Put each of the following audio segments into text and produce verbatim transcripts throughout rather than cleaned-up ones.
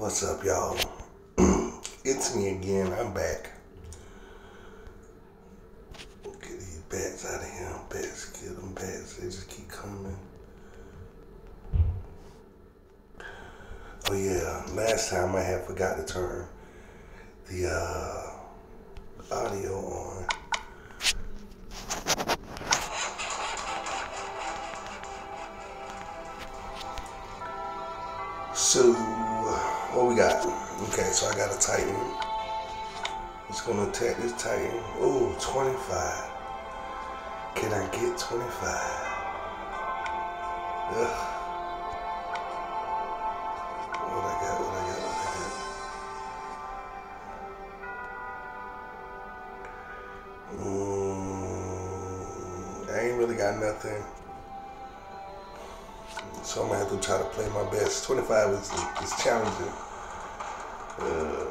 What's up, y'all? It's me again. I'm back. Get these bats out of here. Bats, get them bats. They just keep coming. Oh yeah, last time I had forgot to turn the uh, audio on. So, what we got? Okay, so I got a Titan. It's gonna attack this Titan. Oh, twenty-five. Can I get twenty-five? Ugh. What I got, what I got, what I got? Mm, I ain't really got nothing. So I'm gonna have to try to play my best. twenty-five is, is challenging. Uh,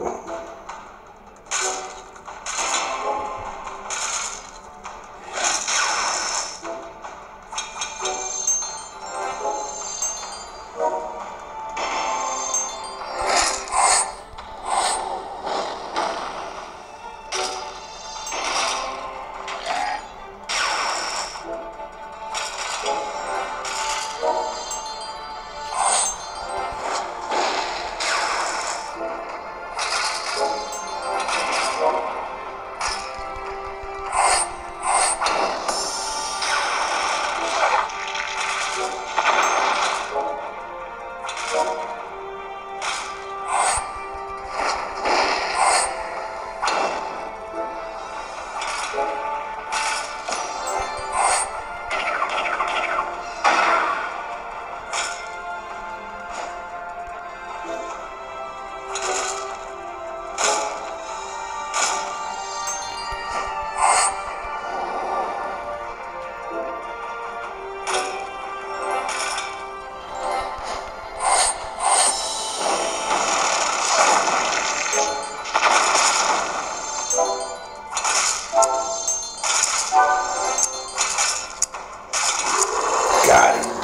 Got him.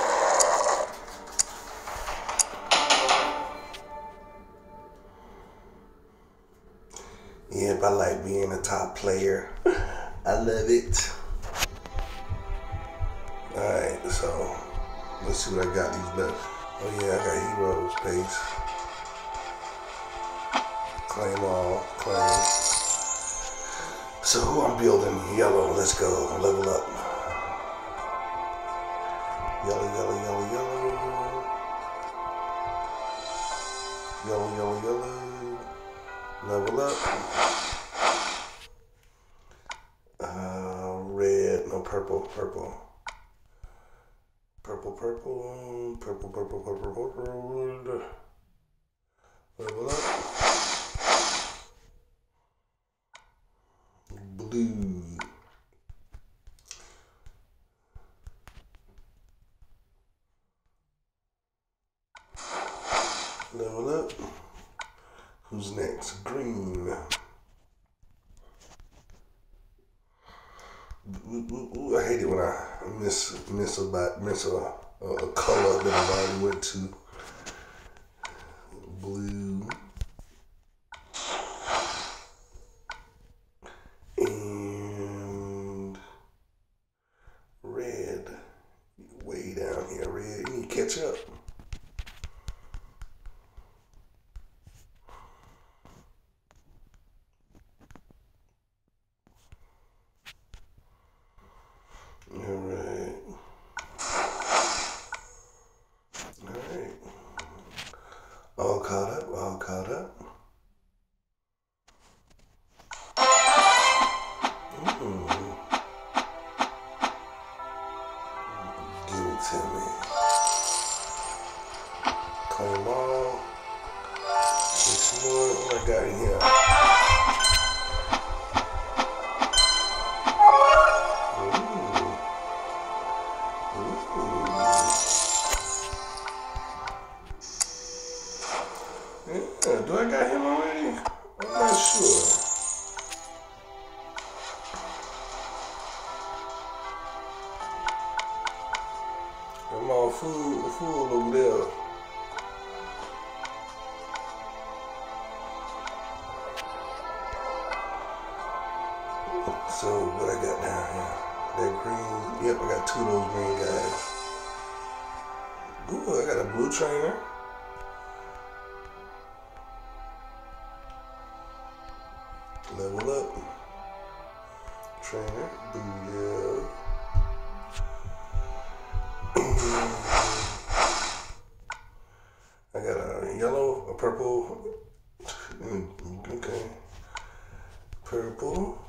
Yep, I like being a top player. I love it. Alright, so let's see what I got these left. Oh yeah, I got heroes base. Claim all, claim. So who I'm building? Yellow, let's go. Level up. Yellow, yellow, yellow, yellow. Yellow, yellow, yellow. Level up. Uh, red, no, purple, purple. Purple, purple, purple, purple, purple, purple. Level up. Blue. Level up. Who's next? Green. Ooh, ooh, ooh, I hate it when I miss miss about miss a, a, a color that I've already went to. Blue. And red. Way down here, red. You need to catch up. Alright. Alright. All caught up, all caught up. Mm. Give it to me. Claim all. Six more. What I got in here? Yeah, do I got him already? I'm not sure. I'm all full, full over there. So what I got down here? That green. Yep, I got two of those green guys. Ooh, I got a blue trainer. Level up. Trainer. Booyah. I got a yellow, a purple. Okay. Purple.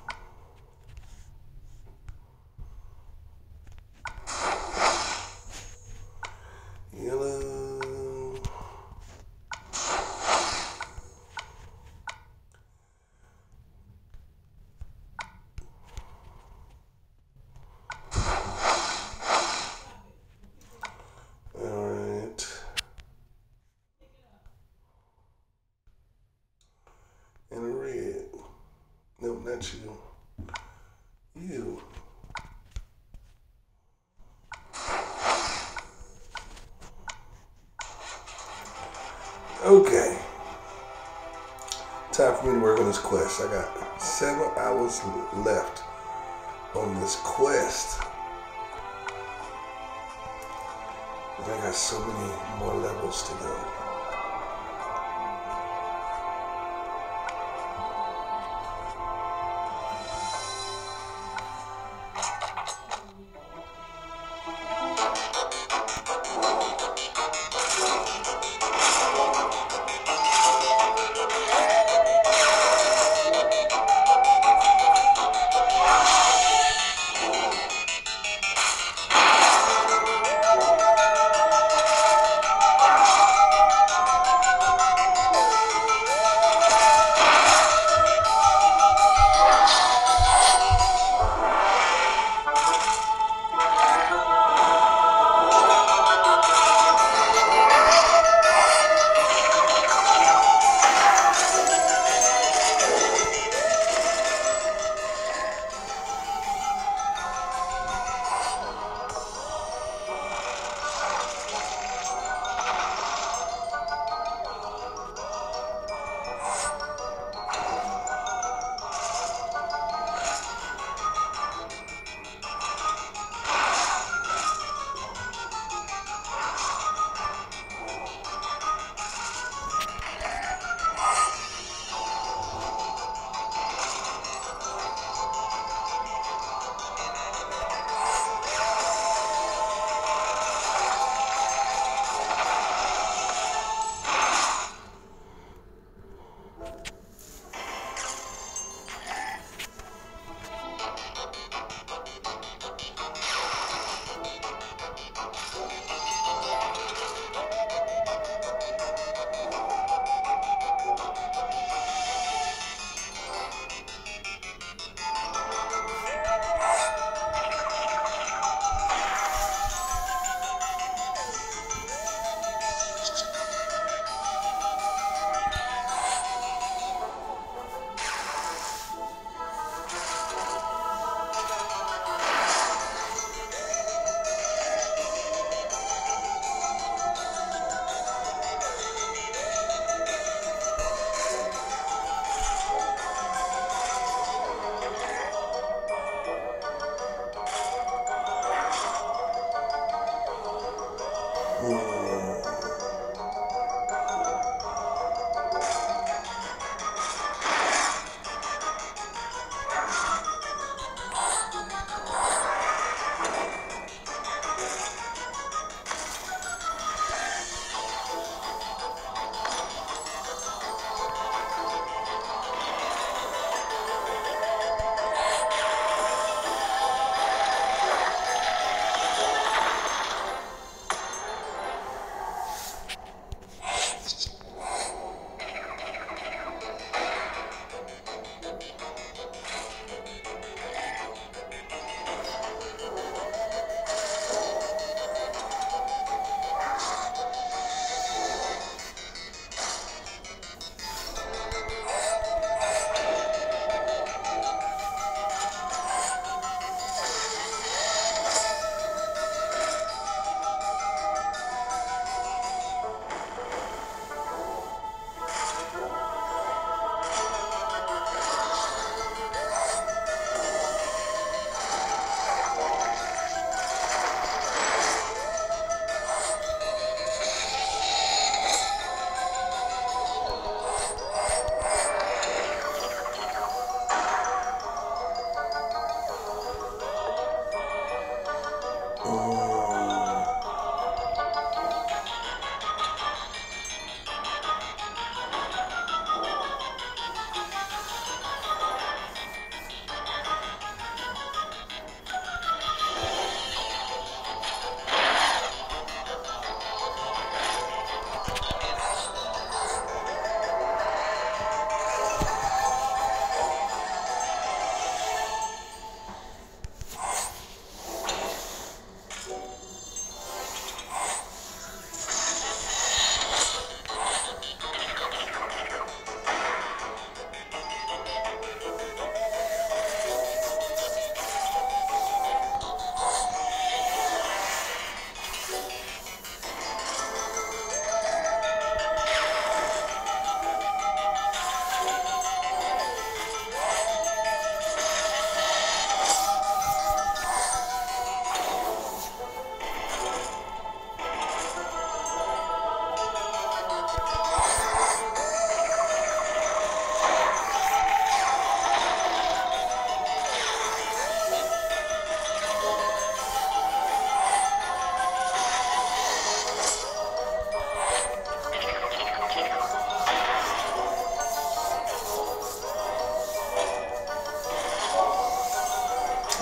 Yellow. Alright. And a red. Nope, not you. You. Okay. Time for me to work on this quest. I got seven hours left on this quest. I got so many more levels to go.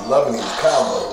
I'm loving these combos.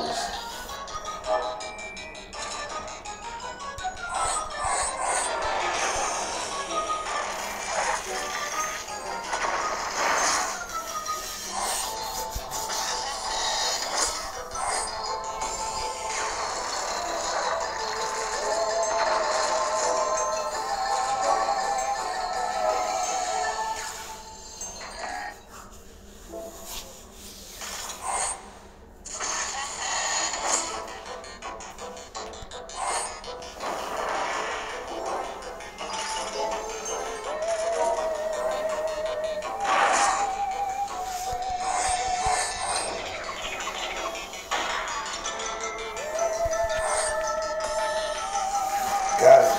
Got it.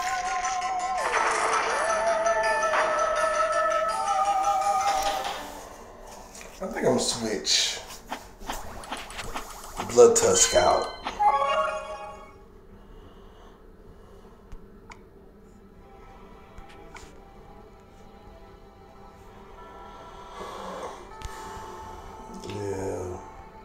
I think I'm gonna switch Blood Tusk out. Yeah.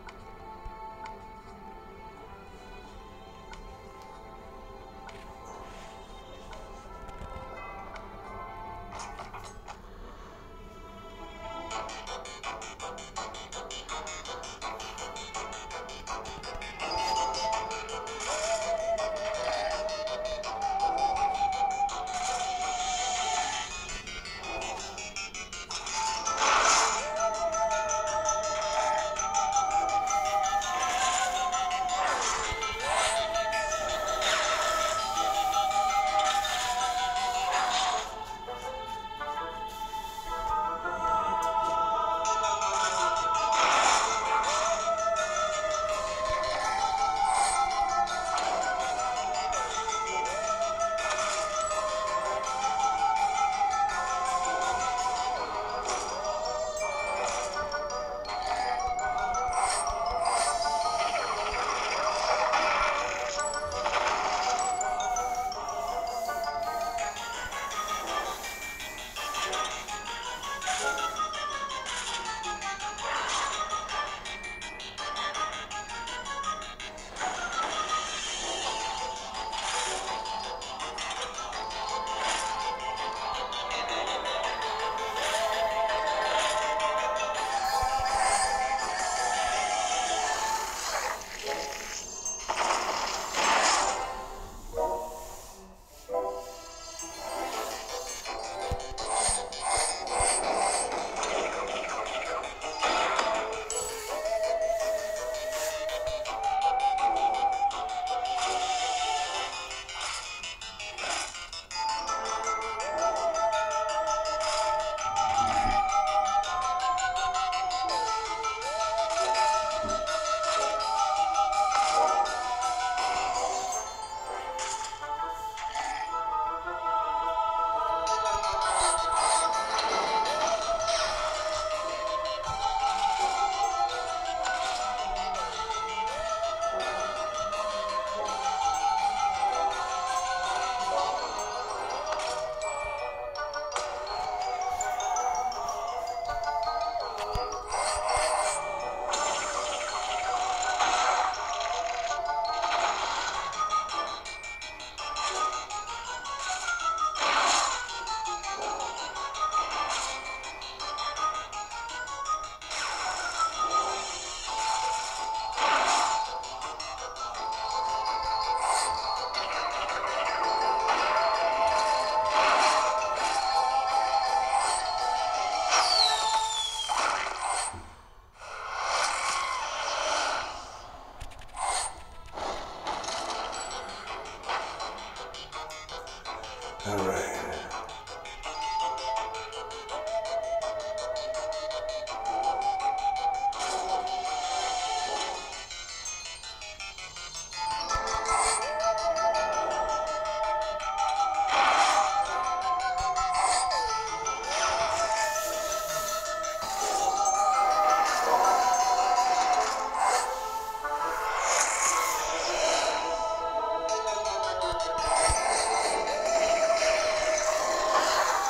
All right.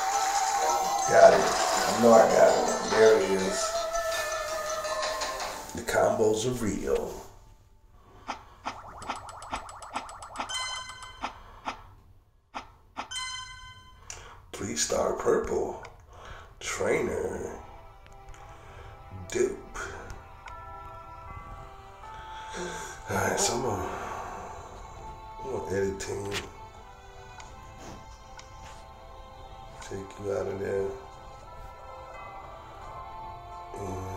Got it. I know I got it. There it is. The combos are real. Three star purple. Trainer. Dupe. Alright, so I'm gonna, I'm gonna edit team. Take you out of there. And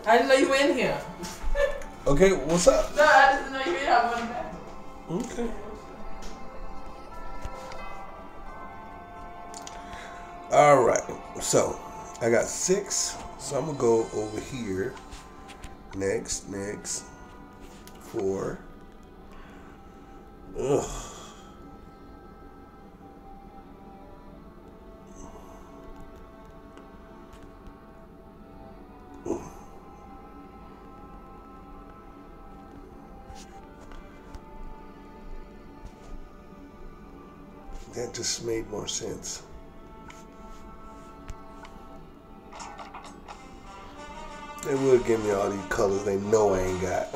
I didn't know you were in here. Okay, what's up? No, I didn't know you were in here. I wasn't back. Okay. All right. So I got six. So I'm gonna go over here. Next, next. Four. Ugh. That just made more sense. They would give me all these colors they know I ain't got.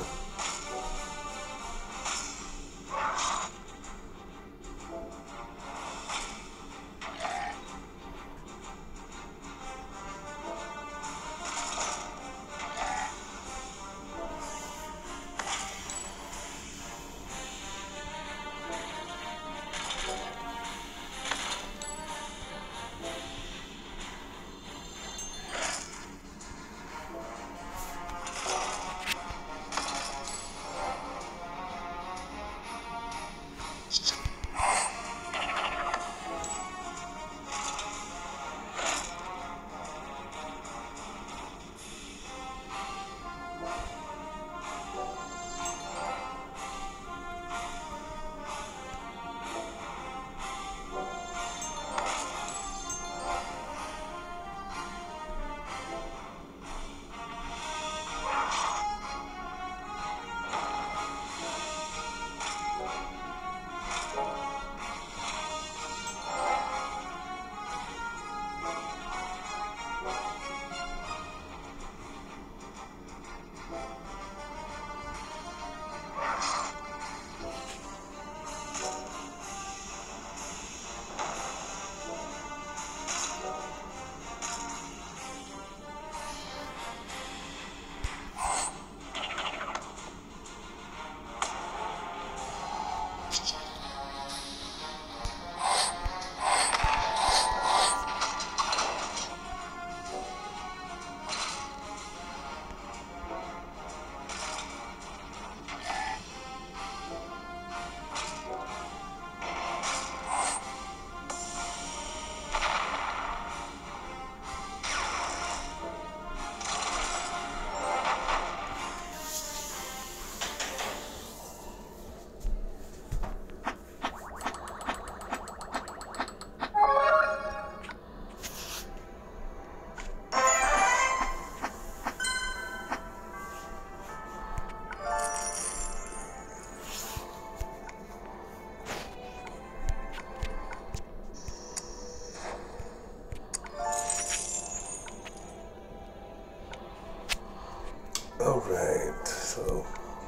All right, so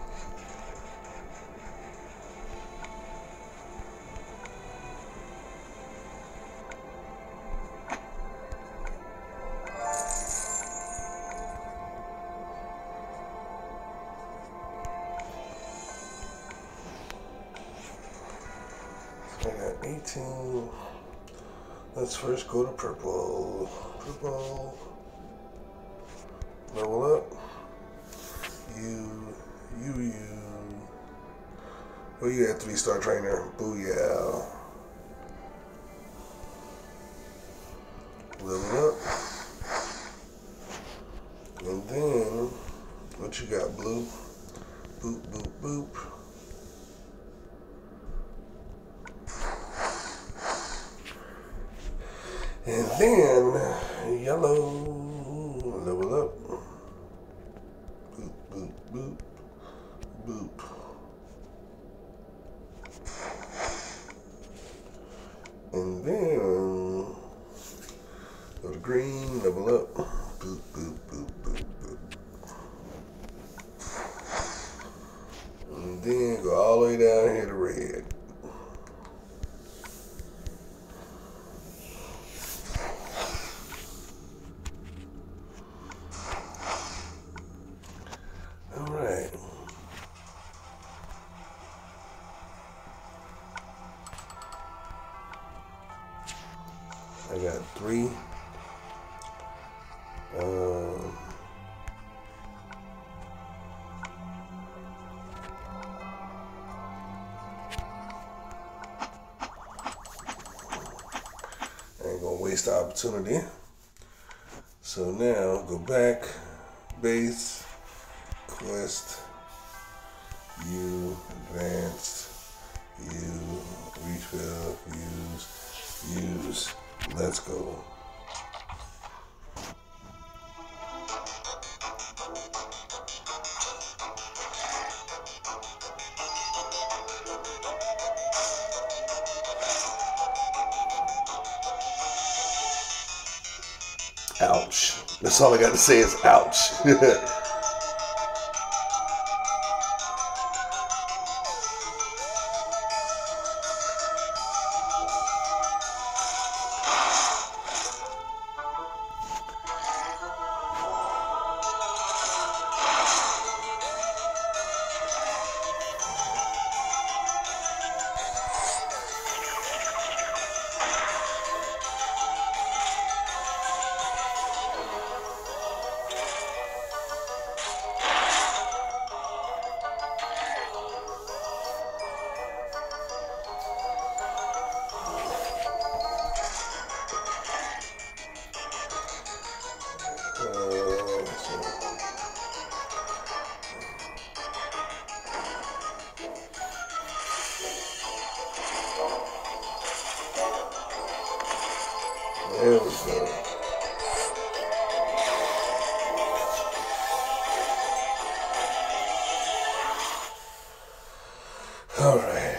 I got eighteen. Let's first go to purple. Purple. Level up. You, you, you. Oh, you got three star trainer. Booyah. Level up. And then, what you got, blue? Boop, boop, boop. And then, yellow. Level up. Boop, boop, boop, boop. And then go to green, level up. Boop, boop, boop, boop, boop. And then go all the way down here to red. I got three. Um, waste the opportunity. So now go back, base, quest, U, advanced, U, refill, use, use, let's go. Ouch. That's all I got to say is ouch. There we go. All right.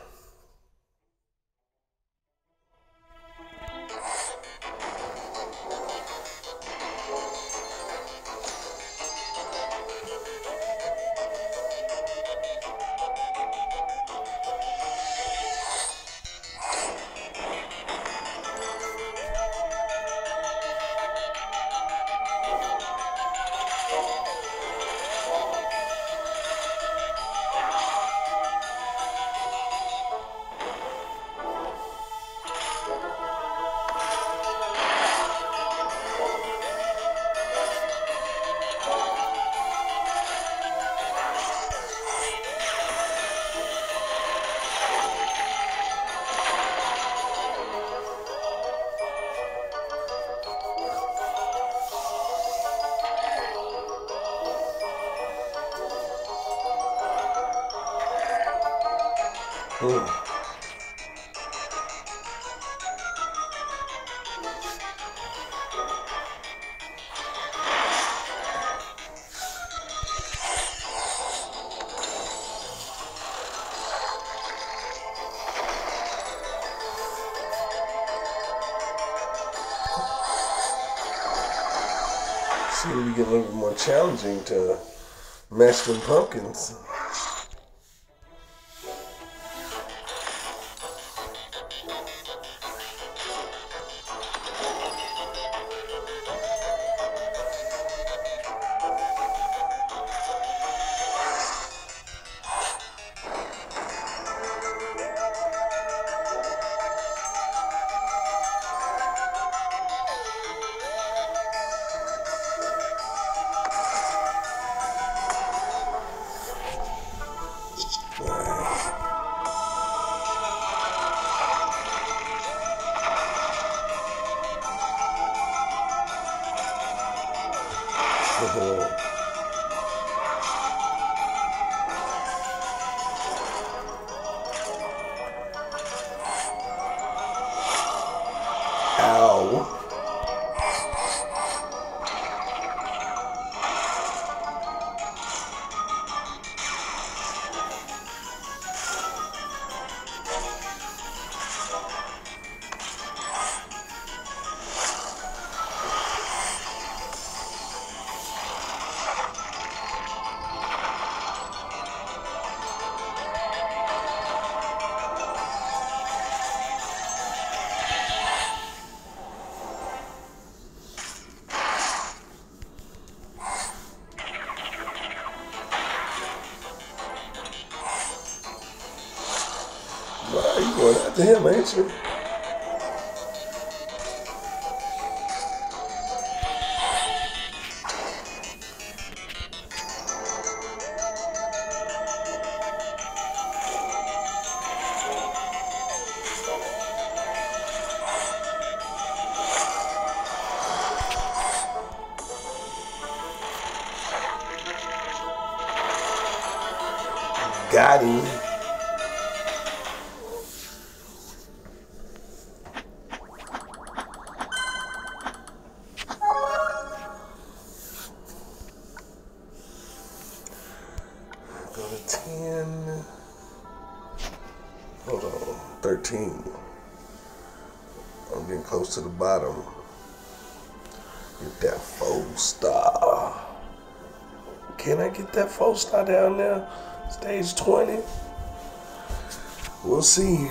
Hmm. See, we get a little bit more challenging to match them pumpkins. Ow. Wow, you going after him, ain't you? Got him. Go to ten. Hold on. thirteen. I'm getting close to the bottom. Get that four star. Can I get that four star down there? Stage twenty. We'll see.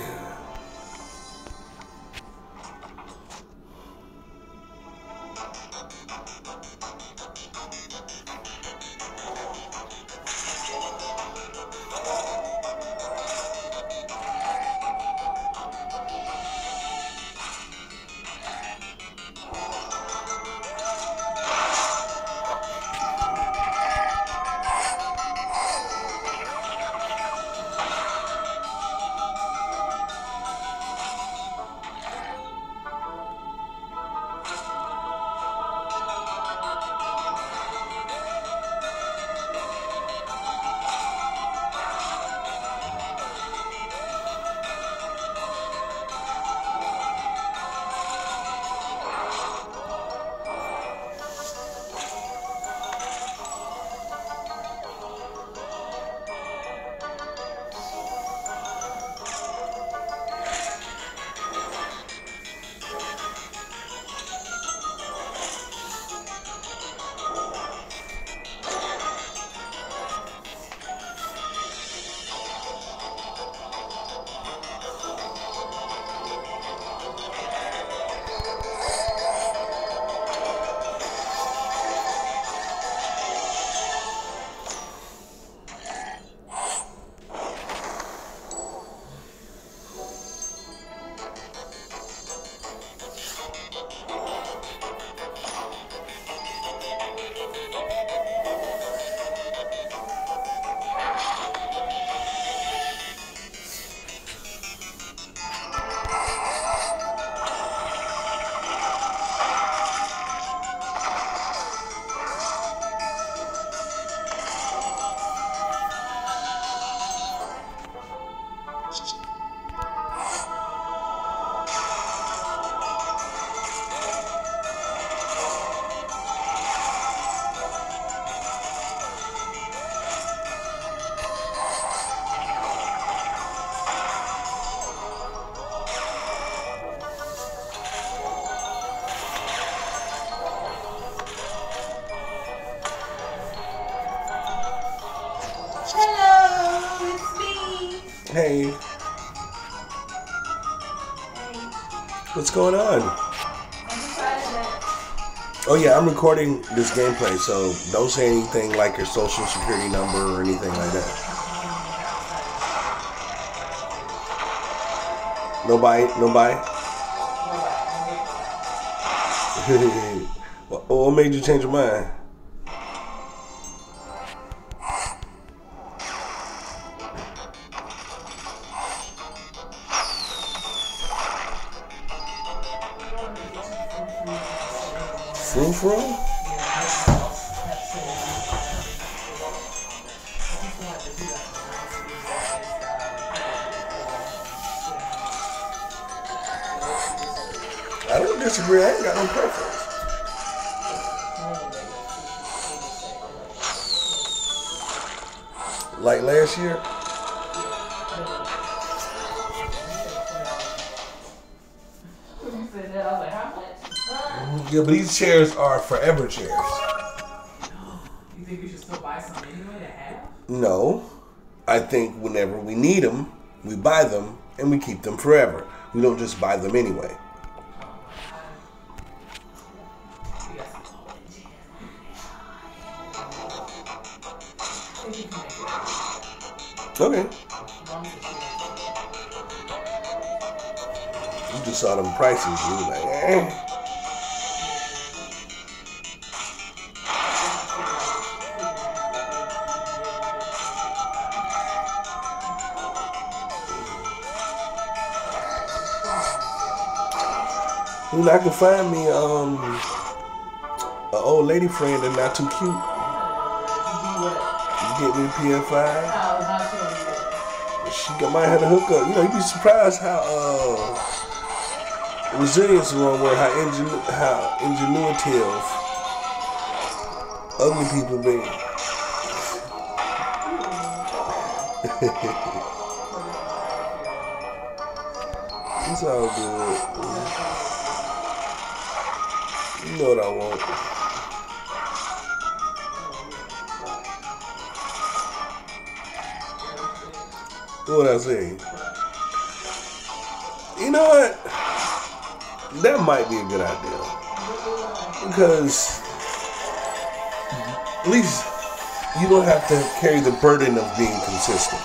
Hey. Hey. What's going on? Oh yeah, I'm recording this gameplay, so don't say anything like your social security number or anything like that. No bite, no bite. What made you change your mind? Froom Froom? I don't disagree. I ain't got no preference. Like last year? Yeah, but these chairs are forever chairs. You think we should still buy some anyway to have? No. I think whenever we need them, we buy them and we keep them forever. We don't just buy them anyway. Okay. You just saw them prices. You was like, eh. You know, I can find me um an old lady friend that's not too cute. You get me a P S five? No, not too She got, might have to hook up. You know, you'd be surprised how uh, resilience is wrong word, how ingenu how ingenuity of ugly people be. It's all good. You know what I want. What I say? You know what? That might be a good idea. Because at least you don't have to carry the burden of being consistent.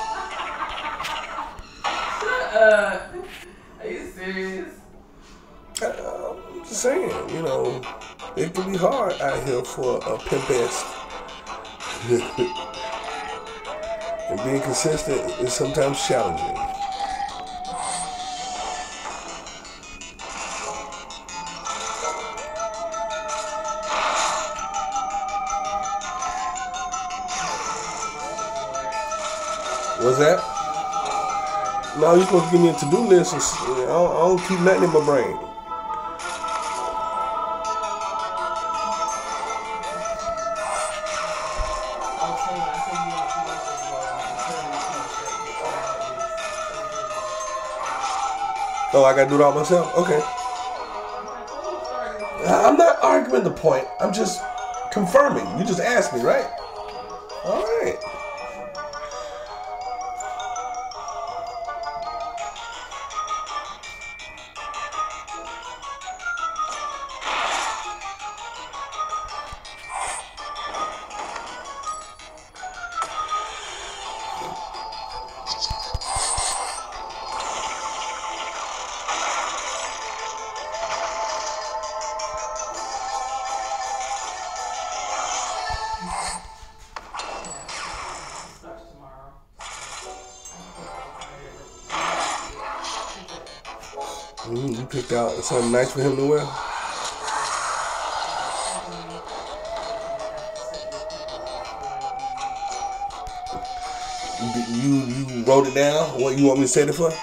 Uh, are you serious? Uh, I'm just saying, you know, it can be hard out here for a pimpest. And being consistent is sometimes challenging. What's that? No, you're supposed to give me a to-do list. And, I, don't, I don't keep nothing in my brain. Oh, I gotta do it all myself? Okay. I'm not arguing the point. I'm just confirming. You just asked me, right? All right. Mm, you picked out something nice for him to wear? You, you wrote it down? What you want me to say it for?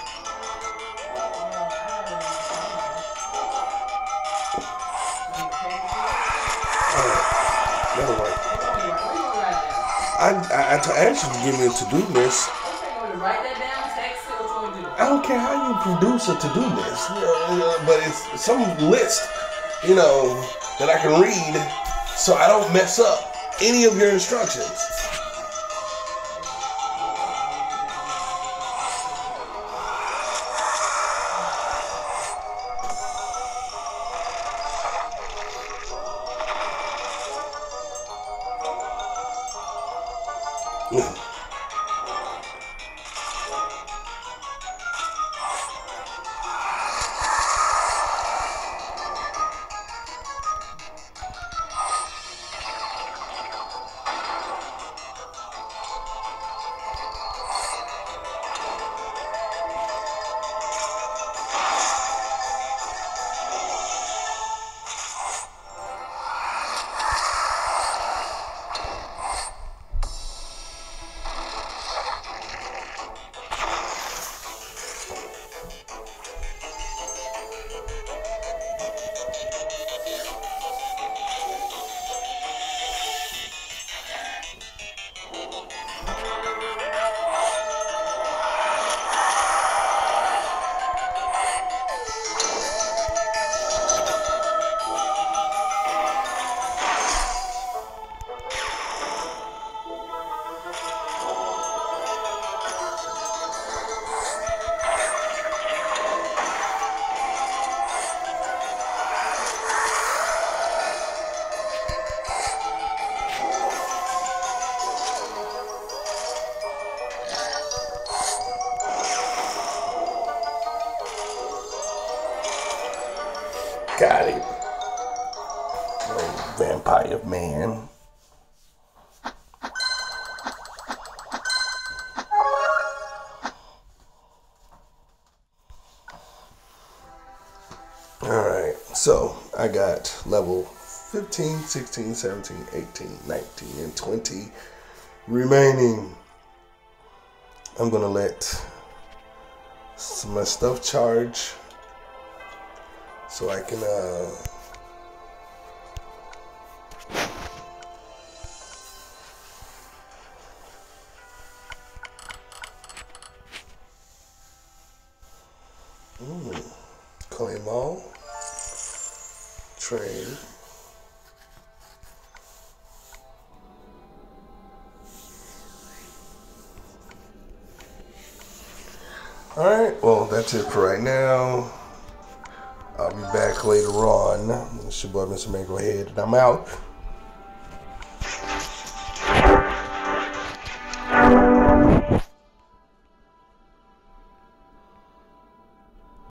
That'll work. I, I, I asked you to give me a to-do list. Write that down, text it, what you want to do? I don't care how you produce a to-do list, you know, but it's some list, you know, that I can read so I don't mess up any of your instructions. Yeah. Got it. Oh, vampire man. Alright, so I got level fifteen, sixteen, seventeen, eighteen, nineteen, and twenty remaining. I'm gonna let some of my stuff charge so I can uh mm, claim all train. Alright, well, that's it for right now. I'll be back later on. It's your boy, Mister Mango Head, and I'm out.